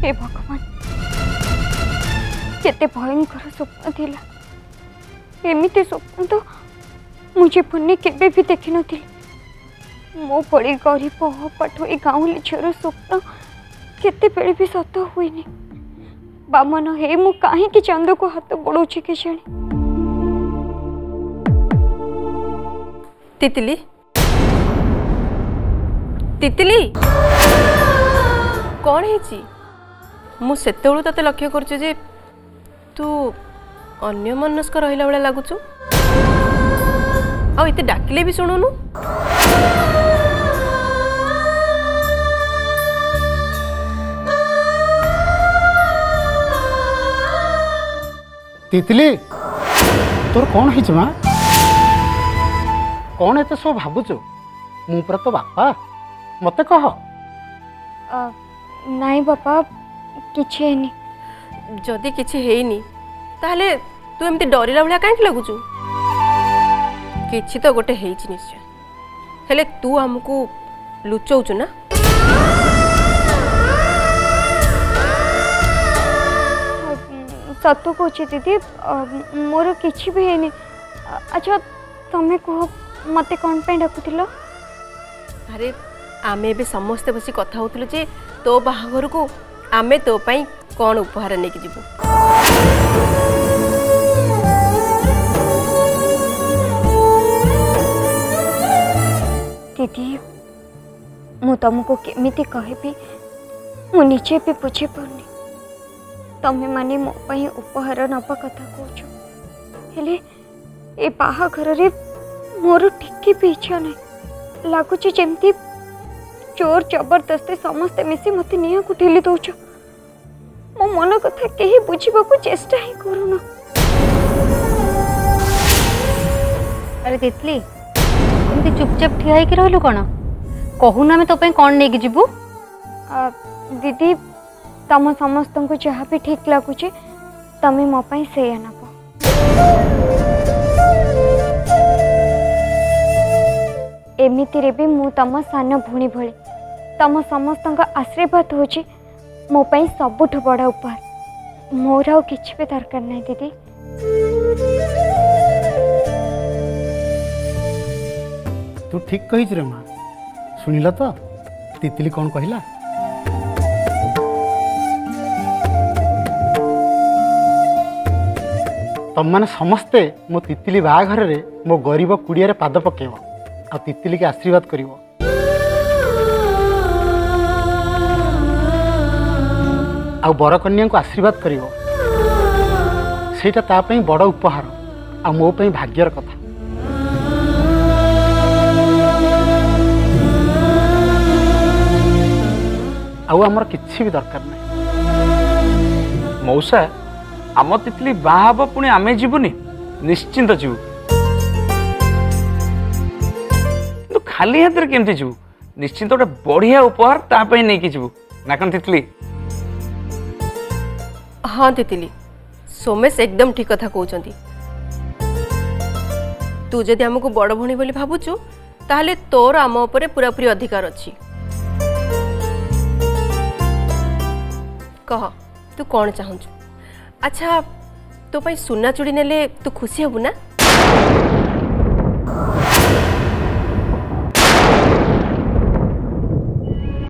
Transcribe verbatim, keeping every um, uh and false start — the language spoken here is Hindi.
हे भगवान केते भयंकर स्वप्न थिला एमिति स्वप्न तो मुझे पुण्य केबे भी देखी नथी मो पड़ी गरीब पठोई गाँवली झीर स्वप्न केते बेले भी सत हुईनी बामन हे मु कहीं चंद को हाथ बढ़ाऊँ के जानी तितली तितली कौन है मु सेतेबेलू तते लक्ष्य करछु जे तू अन्य मनस्क रहिला बेला लागुछु आ इते डाकिले भी सुनुनु तितली तोर कौन है माँ कौन एत सब भावुच मु पर तो बापा मत कह नाई बापा किछि हेनी जदि किछि हेनी ताहले तू एमती डरिला भलिया काहे लागुछु किछि तो गोटे हेछि निश्चय हेले तू हमको लुचौछु ना सत कौच दीदी मोर किछि भी हेनी अच्छा तमें कह मते कौन पे डाकुतिलो अरे आमे भी समस्ते बसी कथा होतलु जे तो बाहाघर को आमे तो पई कौन उपहार नेकी जीवु दीदी मु तुमको केमिति कहबी मु निजे भी बुझी पारनी तमें माने मो पई उपहार नबा कथा कहछ हेले ए बाहाघर रे मोर टिके भी इच्छा नहीं लगुच जमती चोर जबरदस्ती समस्ते मिसी मत निया को ठेली दौच मो मन कथा कहीं बुझा को चेष्टा ही करूना अरे तितली एमती चुपचाप ठिया होकर रहलु कौन कहूना आम तो कौन नहीं जीवु दीदी तम समस्त को जहाँ भी ठीक लगुच तमें मो पाई से नब एमिति रे भी मु तम सान भूणी भली तम समस्त आशीर्वाद होची मो पाई सबुठ बड़ा उपहार मोर आउ किछि भी दरकार नहीं दीदी तू ठीक कही रे माँ सुनिल तो तितली कौन कहला तुम मैंने समस्ते मो तितली बाघर रे मो गरीब कुड़िया पाद पकेब आ तितली के आशीर्वाद करिवो आ बर कन्या को आशीर्वाद करिवो सेटा ता पई बड़ उपहार आ मो पई भाग्यर कथा आउ आमर किछि भी दरकार नहीं मौसा आम तितली बाहब पुणी आमे जीवनी निश्चिंत जीवु तो खाली हाथ केमती जीवु निश्चिंत गोटे बढ़िया उपहार तापाई नहीं कि जीवु ना कौन तितली हाँ तितली सोमेश एकदम ठीक कथा कहउचंती तू जदि हमको बड़ भणी बोली भाबुचु ताहले तोर आम उपरे पूरा पूरी अधिकार अछि कह तू कौन चाहूचु अच्छा तो पाई सुना चूड़ी नेले तू खुशी हबु ना